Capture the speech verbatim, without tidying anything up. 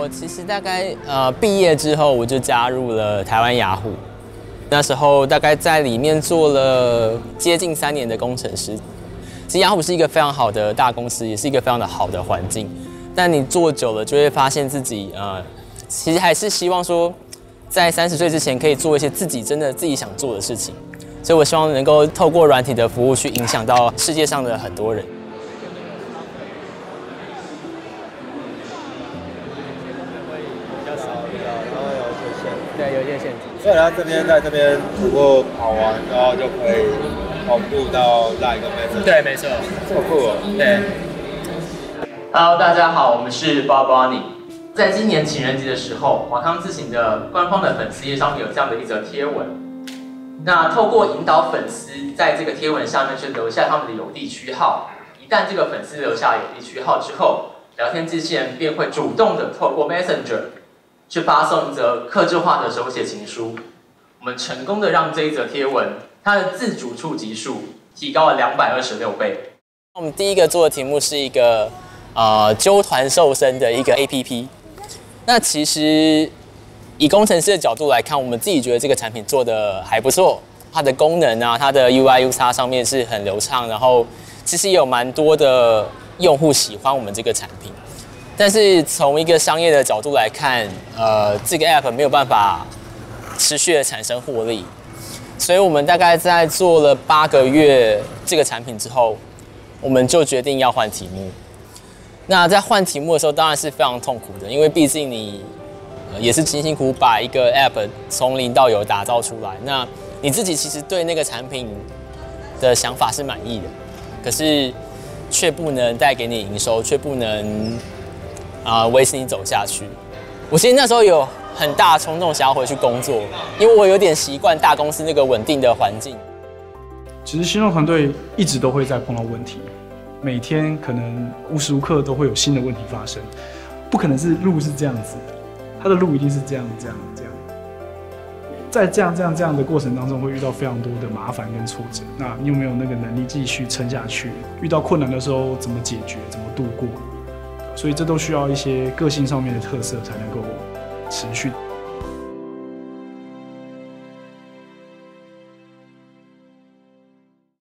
我其实大概呃毕业之后，我就加入了台湾雅虎。那时候大概在里面做了接近三年的工程师。其实雅虎是一个非常好的大公司，也是一个非常的好的环境。但你做久了，就会发现自己呃，其实还是希望说，在三十岁之前可以做一些自己真的自己想做的事情。所以我希望能够透过软体的服务去影响到世界上的很多人。对，有一些陷阱。 所以他这边在这边如果跑完，然后就可以同步到下一个 message。 对，没错。 这么酷哦。 对。Hello， 大家好，我们是 Bob Bonnie。在今年情人节的时候，华康自行的官方的粉丝页上面有这样的一则贴文。那透过引导粉丝在这个贴文下面去留下他们的邮递区号，一旦这个粉丝留下邮递区号之后，聊天机器人便会主动的透过 Messenger。去发送一则客制化的手写情书，我们成功的让这一则贴文它的自主触及数提高了两百二十六倍。我们第一个做的题目是一个呃揪团瘦身的一个 A P P。那其实以工程师的角度来看，我们自己觉得这个产品做的还不错，它的功能啊，它的 U I U X 上面是很流畅，然后其实也有蛮多的用户喜欢我们这个产品。但是从一个商业的角度来看，呃，这个 app 没有办法持续的产生获利，所以我们大概在做了八个月这个产品之后，我们就决定要换题目。那在换题目的时候，当然是非常痛苦的，因为毕竟你、呃、也是辛辛苦苦把一个 app 从零到有打造出来，那你自己其实对那个产品的想法是满意的，可是却不能带给你营收，却不能啊，维持你走下去。我其实那时候有很大冲动想要回去工作，因为我有点习惯大公司那个稳定的环境。 其实新创团队一直都会在碰到问题，每天可能无时无刻都会有新的问题发生，不可能是路是这样子的，它的路一定是这样这样这样。在这样这样这样的过程当中，会遇到非常多的麻烦跟挫折。那你有没有那个能力继续撑下去？遇到困难的时候怎么解决？怎么度过？所以这都需要一些个性上面的特色才能够持续。